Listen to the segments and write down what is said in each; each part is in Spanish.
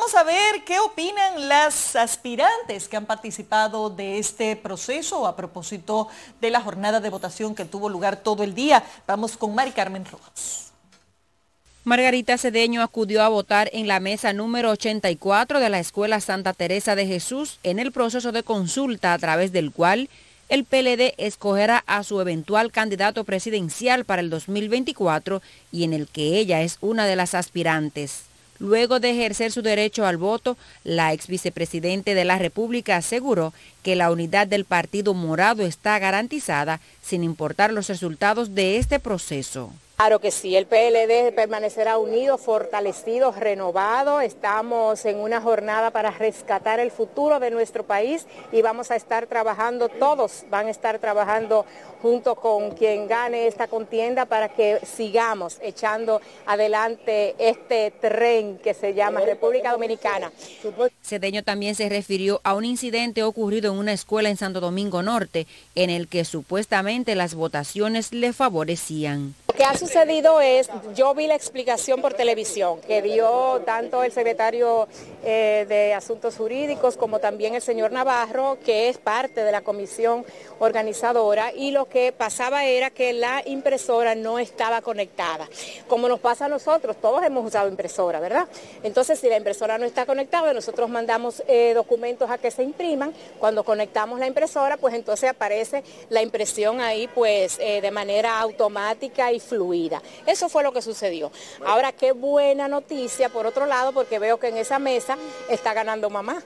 Vamos a ver qué opinan las aspirantes que han participado de este proceso a propósito de la jornada de votación que tuvo lugar todo el día. Vamos con Mari Carmen Rojas. Margarita Cedeño acudió a votar en la mesa número 84 de la Escuela Santa Teresa de Jesús en el proceso de consulta a través del cual el PLD escogerá a su eventual candidato presidencial para el 2024 y en el que ella es una de las aspirantes. Luego de ejercer su derecho al voto, la ex vicepresidente de la República aseguró que la unidad del Partido Morado está garantizada sin importar los resultados de este proceso. Claro que sí, el PLD permanecerá unido, fortalecido, renovado. Estamos en una jornada para rescatar el futuro de nuestro país y vamos a estar trabajando, todos van a estar trabajando junto con quien gane esta contienda para que sigamos echando adelante este tren que se llama República Dominicana. Cedeño también se refirió a un incidente ocurrido en una escuela en Santo Domingo Norte, en el que supuestamente las votaciones le favorecían. Lo que ha sucedido es, yo vi la explicación por televisión que dio tanto el secretario de Asuntos Jurídicos como también el señor Navarro, que es parte de la comisión organizadora, y lo que pasaba era que la impresora no estaba conectada. Como nos pasa a nosotros, todos hemos usado impresora, ¿verdad? Entonces, si la impresora no está conectada, nosotros mandamos documentos a que se impriman. Cuando conectamos la impresora, pues entonces aparece la impresión ahí, pues de manera automática y fluida. Eso fue lo que sucedió. Ahora, qué buena noticia, por otro lado, porque veo que en esa mesa está ganando mamá.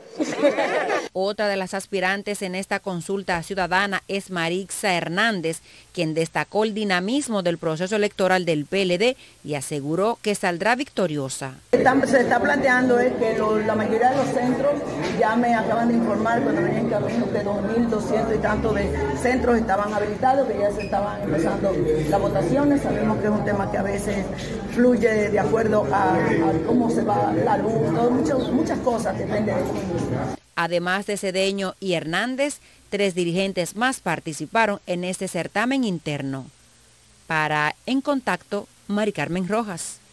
Otra de las aspirantes en esta consulta ciudadana es Marixa Hernández, quien destacó el dinamismo del proceso electoral del PLD y aseguró que saldrá victoriosa. Se está planteando es que la mayoría de los centros, ya me acaban de informar cuando venía en camino que 2.200 y tantos de centros estaban habilitados, que ya se estaban empezando las votaciones. Sabemos que es un tema que a veces fluye de acuerdo a cómo se va la luz, muchas cosas dependen de cómo inicia. Además de Cedeño y Hernández, 3 dirigentes más participaron en este certamen interno. Para En Contacto, Mari Carmen Rojas.